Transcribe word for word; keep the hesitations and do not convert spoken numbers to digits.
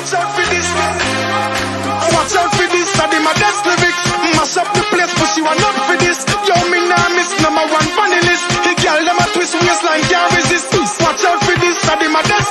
Watch out for this. Watch out for this. I did my best lyrics. Mash up the place, but she want not for this. Yo, me nah miss number one funny list. The girl them a twist waistline can't resist. Watch out for this. I did my best